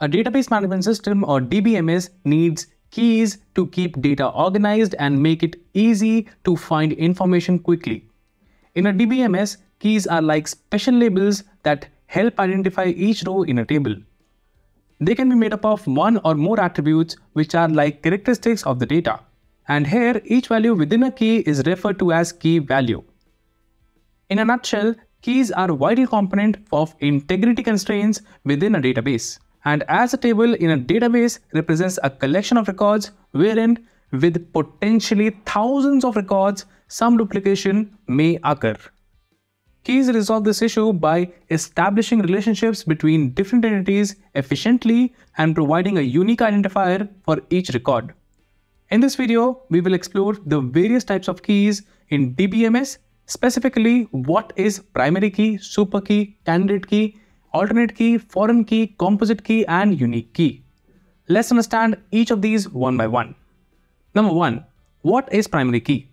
A database management system or DBMS needs keys to keep data organized and make it easy to find information quickly. In a DBMS, keys are like special labels that help identify each row in a table. They can be made up of one or more attributes which are like characteristics of the data. And here, each value within a key is referred to as key value. In a nutshell, keys are a vital component of integrity constraints within a database. And as a table in a database represents a collection of records wherein with potentially thousands of records, some duplication may occur. Keys resolve this issue by establishing relationships between different entities efficiently and providing a unique identifier for each record. In this video, we will explore the various types of keys in DBMS, specifically what is primary key, super key, candidate key, alternate key, foreign key, composite key, and unique key. Let's understand each of these one by one. Number 1. What is primary key?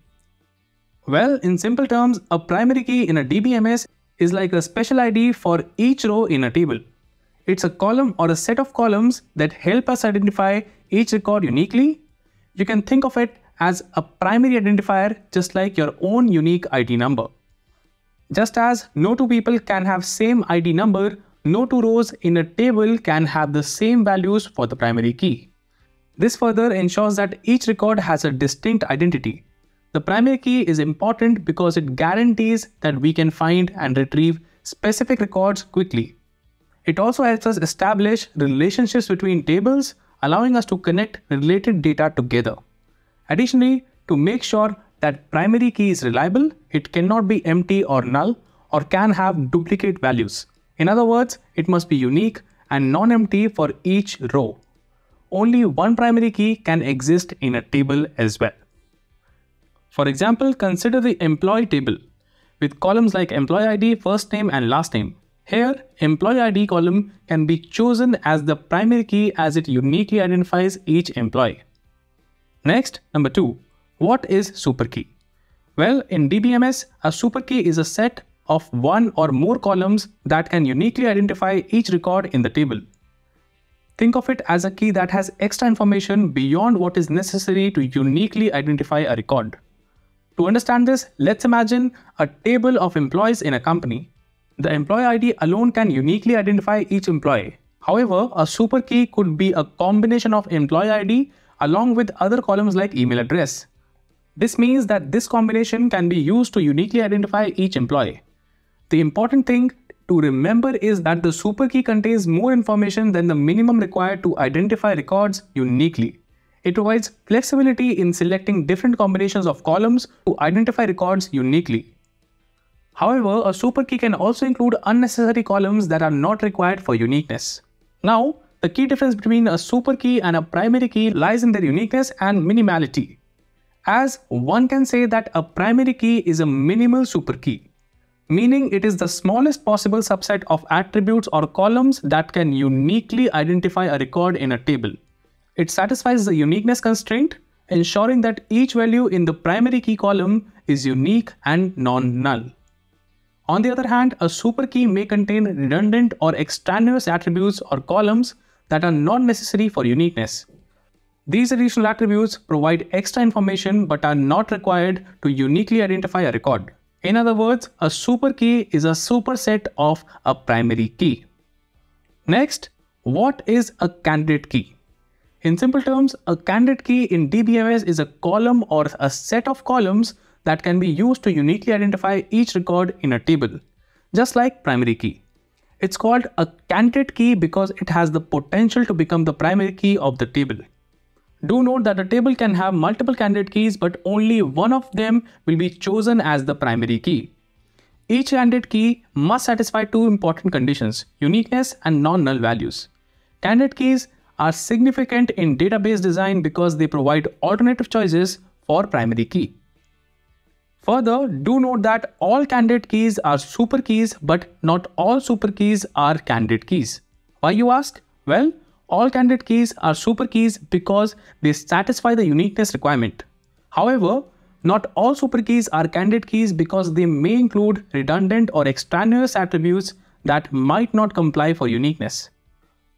Well, in simple terms, a primary key in a DBMS is like a special ID for each row in a table. It's a column or a set of columns that help us identify each record uniquely. You can think of it as a primary identifier, just like your own unique ID number. Just as no two people can have same ID number, no two rows in a table can have the same values for the primary key. This further ensures that each record has a distinct identity. The primary key is important because it guarantees that we can find and retrieve specific records quickly. It also helps us establish relationships between tables, allowing us to connect related data together. Additionally, to make sure that primary key is reliable, it cannot be empty or null or can have duplicate values. In other words, it must be unique and non-empty for each row. Only one primary key can exist in a table as well. For example, consider the employee table with columns like employee ID, first name, and last name. Here, employee ID column can be chosen as the primary key as it uniquely identifies each employee. Next, number 2. What is super key? Well, in DBMS, a super key is a set of one or more columns that can uniquely identify each record in the table. Think of it as a key that has extra information beyond what is necessary to uniquely identify a record. To understand this, let's imagine a table of employees in a company. The employee ID alone can uniquely identify each employee. However, a super key could be a combination of employee ID along with other columns like email address. This means that this combination can be used to uniquely identify each employee. The important thing to remember is that the super key contains more information than the minimum required to identify records uniquely. It provides flexibility in selecting different combinations of columns to identify records uniquely. However, a super key can also include unnecessary columns that are not required for uniqueness. Now, the key difference between a super key and a primary key lies in their uniqueness and minimality. As one can say that a primary key is a minimal super key, meaning it is the smallest possible subset of attributes or columns that can uniquely identify a record in a table. It satisfies the uniqueness constraint, ensuring that each value in the primary key column is unique and non-null. On the other hand, a super key may contain redundant or extraneous attributes or columns that are not necessary for uniqueness. These additional attributes provide extra information but are not required to uniquely identify a record. In other words, a super key is a superset of a primary key. Next, what is a candidate key? In simple terms, a candidate key in DBMS is a column or a set of columns that can be used to uniquely identify each record in a table, just like primary key. It's called a candidate key because it has the potential to become the primary key of the table. Do note that a table can have multiple candidate keys, but only one of them will be chosen as the primary key. Each candidate key must satisfy two important conditions: uniqueness and non-null values. Candidate keys are significant in database design because they provide alternative choices for primary key. Further, do note that all candidate keys are super keys, but not all super keys are candidate keys. Why, you ask? Well, all candidate keys are super keys because they satisfy the uniqueness requirement. However, not all super keys are candidate keys because they may include redundant or extraneous attributes that might not comply for uniqueness.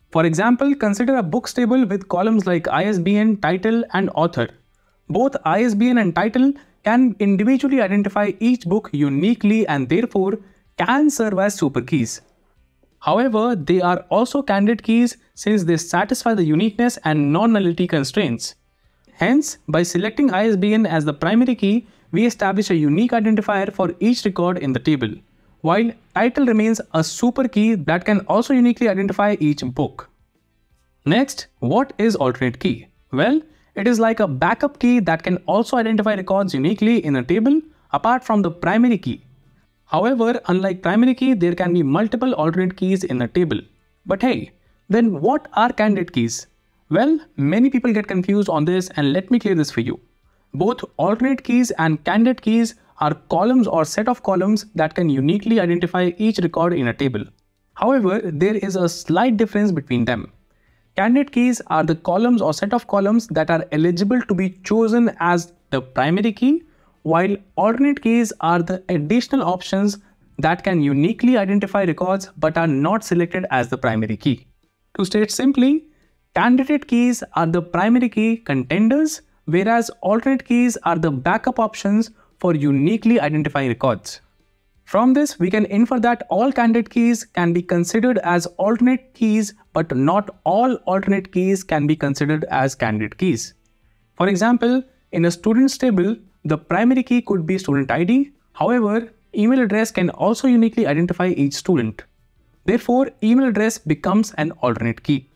For example, consider a books table with columns like ISBN, title, and author. Both ISBN and title can individually identify each book uniquely and therefore can serve as super keys. However, they are also candidate keys since they satisfy the uniqueness and non-nullity constraints. Hence, by selecting ISBN as the primary key, we establish a unique identifier for each record in the table, while title remains a super key that can also uniquely identify each book. Next, what is alternate key? Well, it is like a backup key that can also identify records uniquely in a table apart from the primary key. However, unlike primary key, there can be multiple alternate keys in a table. But hey, then what are candidate keys? Well, many people get confused on this, and let me clear this for you. Both alternate keys and candidate keys are columns or set of columns that can uniquely identify each record in a table. However, there is a slight difference between them. Candidate keys are the columns or set of columns that are eligible to be chosen as the primary key, while alternate keys are the additional options that can uniquely identify records but are not selected as the primary key. To state simply, candidate keys are the primary key contenders, whereas alternate keys are the backup options for uniquely identifying records. From this, we can infer that all candidate keys can be considered as alternate keys, but not all alternate keys can be considered as candidate keys. For example, in a student's table, the primary key could be student ID. However, email address can also uniquely identify each student. Therefore, email address becomes an alternate key.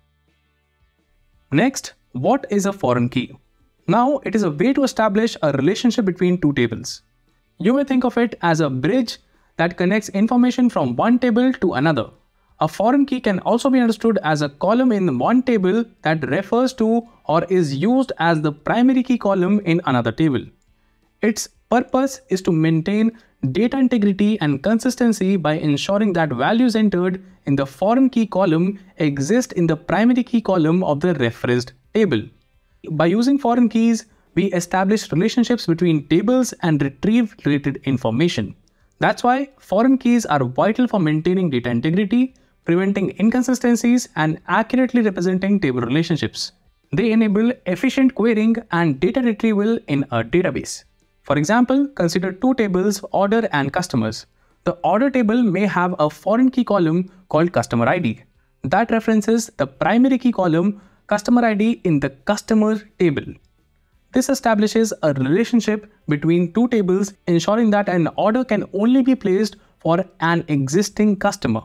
Next, what is a foreign key? Now, it is a way to establish a relationship between two tables. You may think of it as a bridge that connects information from one table to another. A foreign key can also be understood as a column in one table that refers to or is used as the primary key column in another table. Its purpose is to maintain data integrity and consistency by ensuring that values entered in the foreign key column exist in the primary key column of the referenced table. By using foreign keys, we establish relationships between tables and retrieve related information. That's why foreign keys are vital for maintaining data integrity, preventing inconsistencies, and accurately representing table relationships. They enable efficient querying and data retrieval in a database. For example, consider two tables, order and customers. The order table may have a foreign key column called customer ID that references the primary key column customer ID in the customer table. This establishes a relationship between two tables, ensuring that an order can only be placed for an existing customer.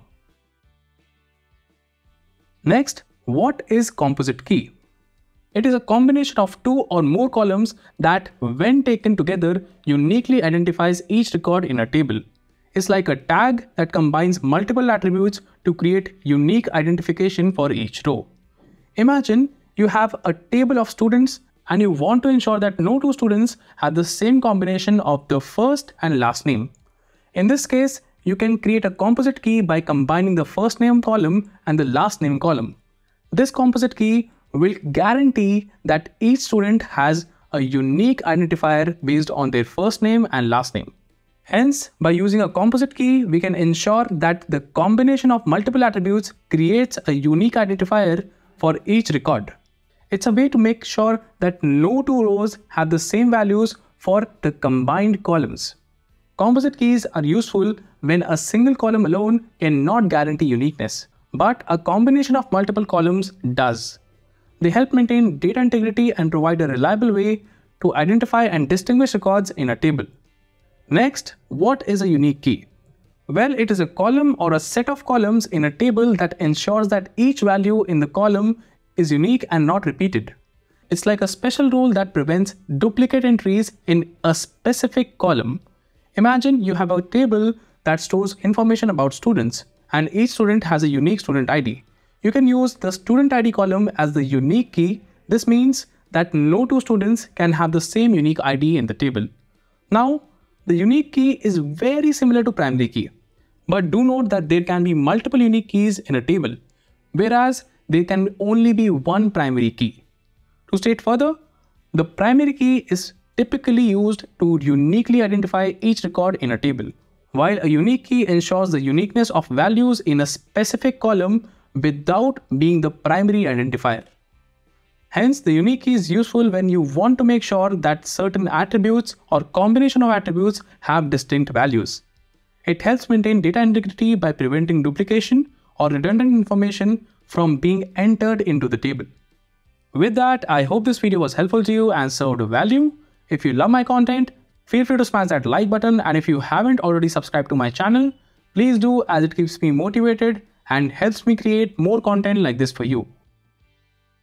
Next, what is composite key? It is a combination of two or more columns that, when taken together, uniquely identifies each record in a table. It's like a tag that combines multiple attributes to create unique identification for each row. Imagine you have a table of students and you want to ensure that no two students have the same combination of the first and last name. In this case, you can create a composite key by combining the first name column and the last name column. This composite key will guarantee that each student has a unique identifier based on their first name and last name. Hence, by using a composite key, we can ensure that the combination of multiple attributes creates a unique identifier for each record. It's a way to make sure that no two rows have the same values for the combined columns. Composite keys are useful when a single column alone cannot guarantee uniqueness, but a combination of multiple columns does. They help maintain data integrity and provide a reliable way to identify and distinguish records in a table. Next, what is a unique key? Well, it is a column or a set of columns in a table that ensures that each value in the column is unique and not repeated. It's like a special rule that prevents duplicate entries in a specific column. Imagine you have a table that stores information about students, and each student has a unique student ID. You can use the student ID column as the unique key. This means that no two students can have the same unique ID in the table. Now, the unique key is very similar to primary key, but do note that there can be multiple unique keys in a table, whereas there can only be one primary key. To state further, the primary key is typically used to uniquely identify each record in a table, while a unique key ensures the uniqueness of values in a specific column without being the primary identifier. Hence, the unique key is useful when you want to make sure that certain attributes or combination of attributes have distinct values. It helps maintain data integrity by preventing duplication or redundant information from being entered into the table. With that, I hope this video was helpful to you and served value. If you love my content, feel free to smash that like button, and if you haven't already subscribed to my channel, please do, as it keeps me motivated and helps me create more content like this for you.